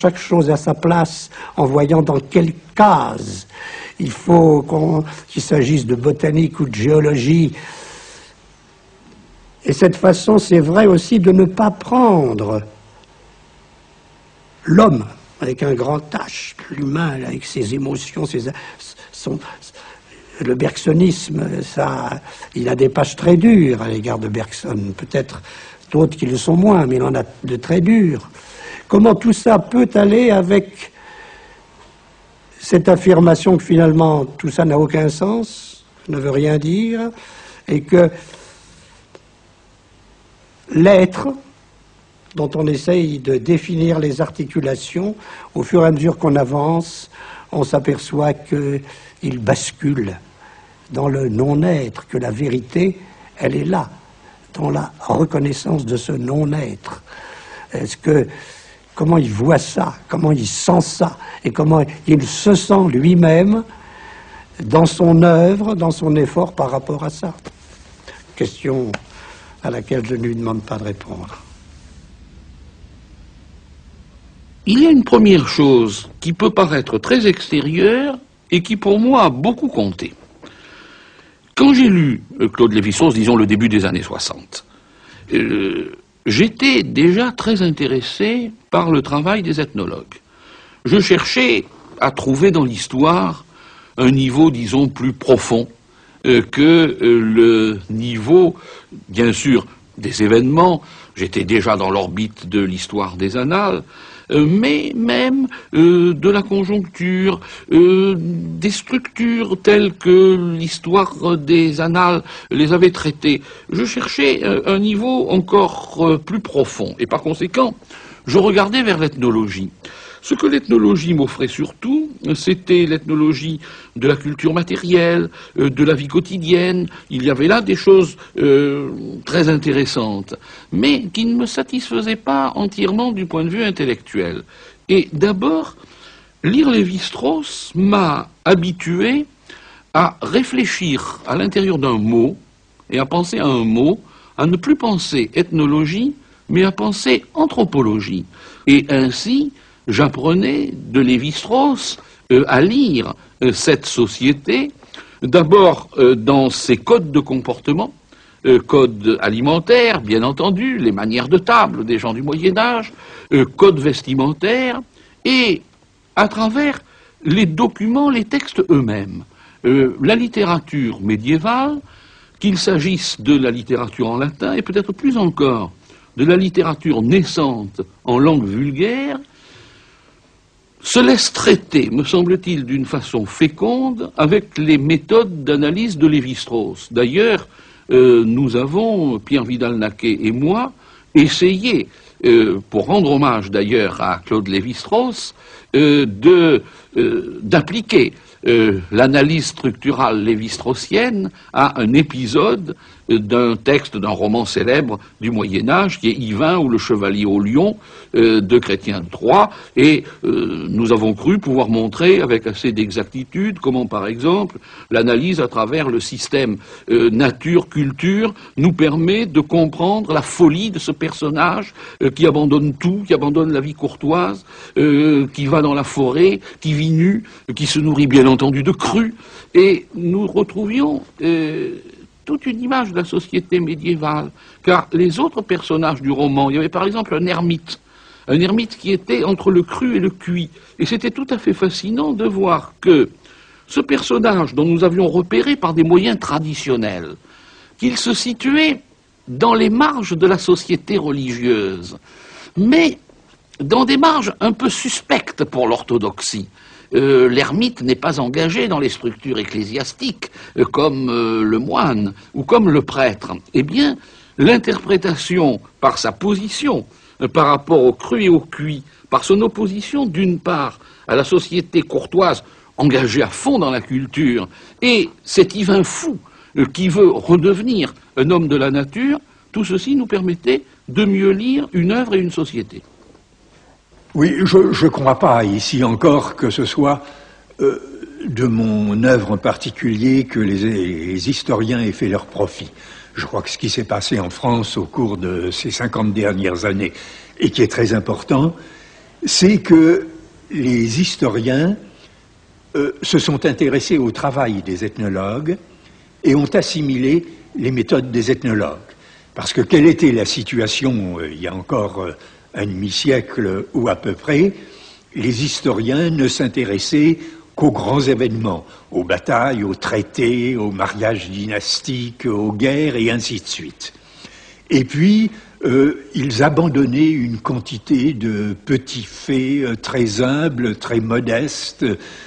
chaque chose à sa place en voyant dans quelle case il faut qu'il s'agisse de botanique ou de géologie. Et cette façon, c'est vrai aussi de ne pas prendre l'homme avec un grand H, l'humain avec ses émotions, le bergsonisme, ça, il a des pages très dures à l'égard de Bergson, peut-être d'autres qui le sont moins, mais il en a de très dures. Comment tout ça peut aller avec cette affirmation que finalement tout ça n'a aucun sens, ne veut rien dire, et que l'être, dont on essaye de définir les articulations, au fur et à mesure qu'on avance, on s'aperçoit qu'il bascule dans le non-être, que la vérité, elle est là, dans la reconnaissance de ce non-être. Comment il voit ça, comment il sent ça, et comment il se sent lui-même dans son œuvre, dans son effort par rapport à ça. Question à laquelle je ne lui demande pas de répondre. Il y a une première chose qui peut paraître très extérieure et qui pour moi a beaucoup compté. Quand j'ai lu Claude Lévi-Strauss, disons le début des années 60, j'étais déjà très intéressé par le travail des ethnologues. Je cherchais à trouver dans l'histoire un niveau, disons, plus profond que le niveau, bien sûr, des événements. J'étais déjà dans l'orbite de l'histoire des annales, mais même de la conjoncture, des structures telles que l'histoire des annales les avait traitées. Je cherchais un niveau encore plus profond, et par conséquent, je regardais vers l'ethnologie. Ce que l'ethnologie m'offrait surtout, c'était l'ethnologie de la culture matérielle, de la vie quotidienne. Il y avait là des choses très intéressantes, mais qui ne me satisfaisaient pas entièrement du point de vue intellectuel. Et d'abord, lire Lévi-Strauss m'a habitué à réfléchir à l'intérieur d'un mot, et à penser à un mot, à ne plus penser ethnologie, mais à penser anthropologie. Et ainsi, j'apprenais de Lévi-Strauss à lire cette société, d'abord dans ses codes de comportement, codes alimentaires, bien entendu, les manières de table des gens du Moyen-Âge, codes vestimentaires, et à travers les documents, les textes eux-mêmes. La littérature médiévale, qu'il s'agisse de la littérature en latin, et peut-être plus encore de la littérature naissante en langue vulgaire, se laisse traiter, me semble-t-il, d'une façon féconde avec les méthodes d'analyse de Lévi-Strauss. D'ailleurs, nous avons, Pierre Vidal-Naquet et moi, essayé, pour rendre hommage d'ailleurs à Claude Lévi-Strauss, d'appliquer l'analyse structurale lévi-straussienne à un épisode d'un texte, d'un roman célèbre du Moyen-Âge, qui est Yvain ou le Chevalier au Lion de Chrétien de Troyes, et nous avons cru pouvoir montrer avec assez d'exactitude comment, par exemple, l'analyse à travers le système nature-culture nous permet de comprendre la folie de ce personnage qui abandonne tout, qui abandonne la vie courtoise, qui va dans la forêt, qui vit nu, qui se nourrit bien entendu de crues, et nous retrouvions toute une image de la société médiévale, car les autres personnages du roman, il y avait par exemple un ermite qui était entre le cru et le cuit, et c'était tout à fait fascinant de voir que ce personnage dont nous avions repéré par des moyens traditionnels, qu'il se situait dans les marges de la société religieuse, mais dans des marges un peu suspectes pour l'orthodoxie. L'ermite n'est pas engagé dans les structures ecclésiastiques comme le moine ou comme le prêtre. Eh bien, l'interprétation par sa position par rapport au cru et au cuit, par son opposition d'une part à la société courtoise engagée à fond dans la culture et cet Yvain fou qui veut redevenir un homme de la nature, tout ceci nous permettait de mieux lire une œuvre et une société. Oui, je ne crois pas ici encore que ce soit de mon œuvre en particulier que les historiens aient fait leur profit. Je crois que ce qui s'est passé en France au cours de ces 50 dernières années, et qui est très important, c'est que les historiens se sont intéressés au travail des ethnologues et ont assimilé les méthodes des ethnologues. Parce que quelle était la situation il y a encore un demi-siècle ou à peu près? Les historiens ne s'intéressaient qu'aux grands événements, aux batailles, aux traités, aux mariages dynastiques, aux guerres et ainsi de suite. Et puis, ils abandonnaient une quantité de petits faits très humbles, très modestes,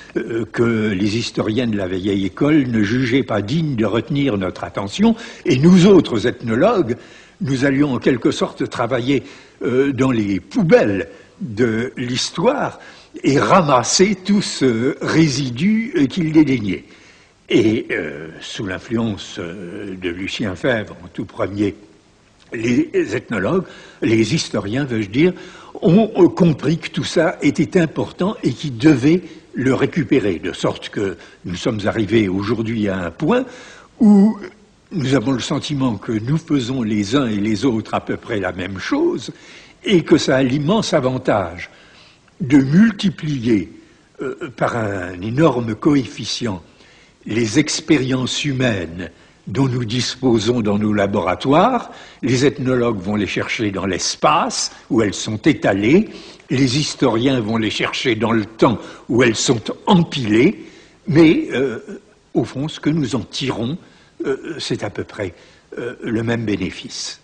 que les historiens de la vieille école ne jugeaient pas dignes de retenir notre attention. Et nous autres ethnologues, nous allions en quelque sorte travailler dans les poubelles de l'histoire et ramasser tout ce résidu qu'ils dédaignaient. Et sous l'influence de Lucien Febvre, en tout premier, les ethnologues, les historiens, veux-je dire, ont compris que tout ça était important et qu'ils devaient le récupérer, de sorte que nous sommes arrivés aujourd'hui à un point où nous avons le sentiment que nous faisons les uns et les autres à peu près la même chose et que ça a l'immense avantage de multiplier par un énorme coefficient les expériences humaines dont nous disposons dans nos laboratoires. Les ethnologues vont les chercher dans l'espace où elles sont étalées, les historiens vont les chercher dans le temps où elles sont empilées, mais au fond, ce que nous en tirons, c'est à peu près le même bénéfice.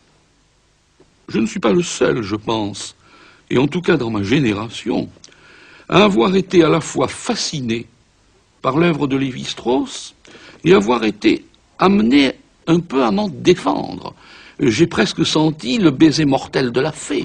Je ne suis pas le seul, je pense, et en tout cas dans ma génération, à avoir été à la fois fasciné par l'œuvre de Lévi-Strauss et avoir été amené un peu à m'en défendre. J'ai presque senti le baiser mortel de la fée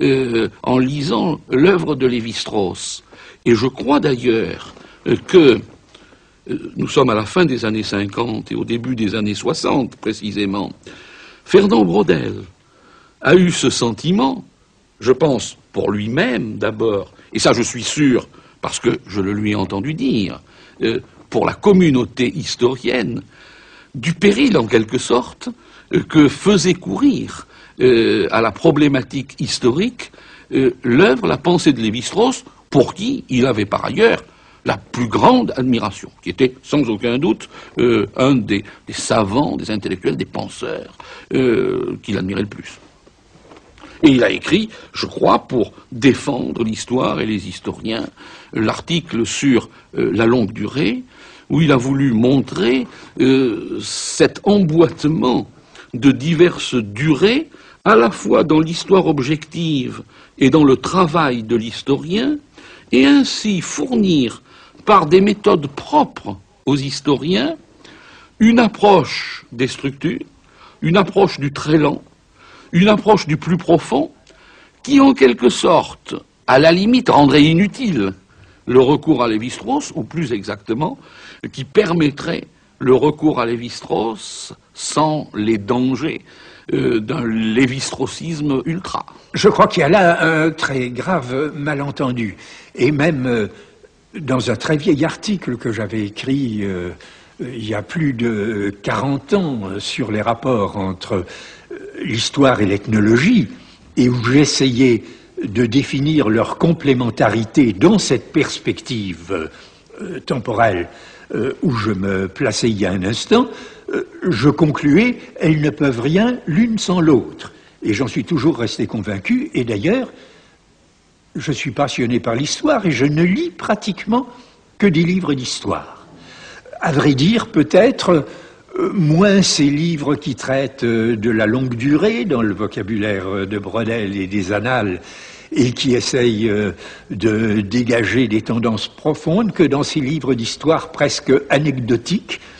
en lisant l'œuvre de Lévi-Strauss. Et je crois d'ailleurs que nous sommes à la fin des années 50 et au début des années 60 précisément. Fernand Braudel a eu ce sentiment, je pense pour lui-même d'abord, et ça je suis sûr parce que je le lui ai entendu dire, pour la communauté historienne, du péril en quelque sorte que faisait courir à la problématique historique l'œuvre, la pensée de Lévi-Strauss, pour qui il avait par ailleurs la plus grande admiration, qui était sans aucun doute un des savants, des intellectuels, des penseurs qu'il admirait le plus. Et il a écrit, je crois, pour défendre l'histoire et les historiens, l'article sur la longue durée, où il a voulu montrer cet emboîtement de diverses durées, à la fois dans l'histoire objective et dans le travail de l'historien, et ainsi fournir, par des méthodes propres aux historiens, une approche des structures, une approche du très lent, une approche du plus profond, qui en quelque sorte, à la limite, rendrait inutile le recours à Lévi-Strauss, ou plus exactement, qui permettrait le recours à Lévi-Strauss sans les dangers d'un lévi-straussisme ultra. Je crois qu'il y a là un très grave malentendu. Et même dans un très vieil article que j'avais écrit il y a plus de 40 ans sur les rapports entre l'histoire et l'ethnologie, et où j'essayais de définir leur complémentarité dans cette perspective temporelle où je me plaçais il y a un instant, je concluais, elles ne peuvent rien l'une sans l'autre. Et j'en suis toujours resté convaincu, et d'ailleurs, je suis passionné par l'histoire et je ne lis pratiquement que des livres d'histoire. À vrai dire, peut-être moins ces livres qui traitent de la longue durée dans le vocabulaire de Braudel et des annales et qui essayent de dégager des tendances profondes que dans ces livres d'histoire presque anecdotiques